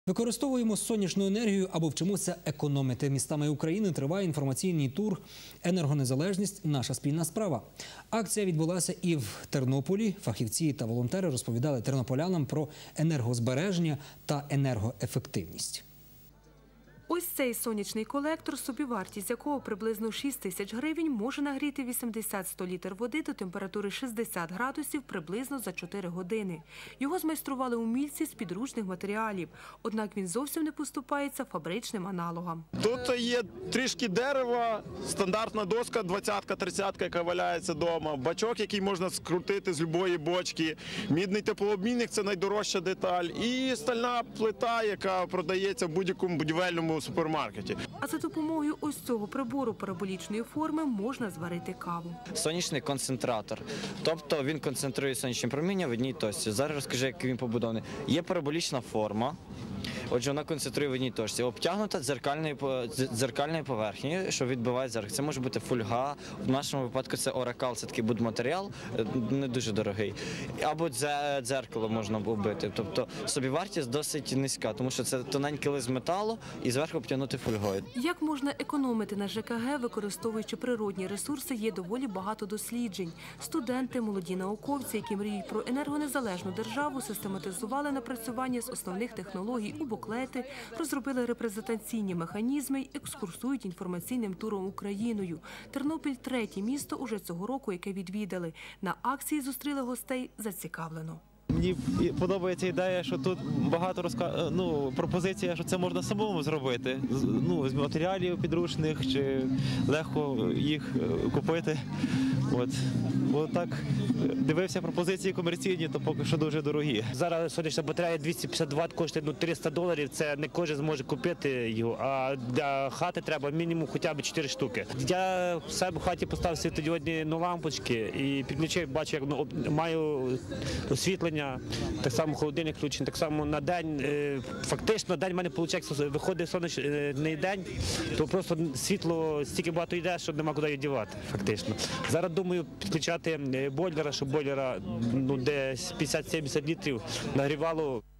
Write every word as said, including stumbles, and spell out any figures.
Використовуємо сонячну енергію або вчимося економити. Містами України триває інформаційний тур «Енергонезалежність. Наша спільна справа». Акція відбулася і в Тернополі. Фахівці та волонтери розповідали тернополянам про енергозбереження та енергоефективність. Ось цей сонячний колектор, собівартість якого приблизно шість тисяч гривень, може нагріти вісімдесят - сто літр води до температури шістдесят градусів приблизно за чотири години. Його змайстрували умільці з підручних матеріалів, однак він зовсім не поступається фабричним аналогам. Тут є трішки дерева, стандартна доска двадцятка-тридцятка, яка валяється вдома, бачок, який можна скрутити з будь-якої бочки, мідний теплообмінник – це найдорожча деталь, і стальна плита, яка продається в будь-якому будівельному супермаркеті. А за допомогою ось цього прибору параболічної форми можна зварити каву. Сонячний концентратор, тобто він концентрує сонячне проміння в одній точці. Зараз розкажу, як він побудований. Є параболічна форма, отже, вона концентрує в одній точці, обтягнута дзеркальною, дзеркальною поверхнею, що відбиває зеркало. Це може бути фольга, в нашому випадку це оракал, це такий будматеріал, не дуже дорогий, або дзеркало можна вбити. Тобто собівартість досить низька, тому що це тоненький лист металу і зверху обтягнути фольгою. Як можна економити на ЖКГ, використовуючи природні ресурси, є доволі багато досліджень. Студенти, молоді науковці, які мріють про енергонезалежну державу, систематизували напрацювання з основних технологій у буклети, розробили репрезентаційні механізми й екскурсують інформаційним туром Україною. Тернопіль – третє місто уже цього року, яке відвідали. На акції зустріли гостей зацікавлено. Мені подобається ідея, що тут багато розка... ну, пропозиція, що це можна самому зробити. Ну, з матеріалів підручних, чи легко їх купити. От. От так дивився пропозиції комерційні, то поки що дуже дорогі. Зараз сонячна батарея двісті п'ятдесят ватт коштує ну, триста доларів, це не кожен зможе купити його, а для хати треба мінімум хоча б чотири штуки. Я в себе в хаті поставив світодіодні ну, лампочки і під вночі бачу, як ну, маю освітлення, так само холодильник включений, так само на день, фактично на день в мене виходить, виходить сонячний день, то просто світло стільки багато йде, що нема куди його дівати, фактично. Зараз думаю підключати бойлера, щоб бойлера ну, десь п'ятдесят - сімдесят літрів нагрівало.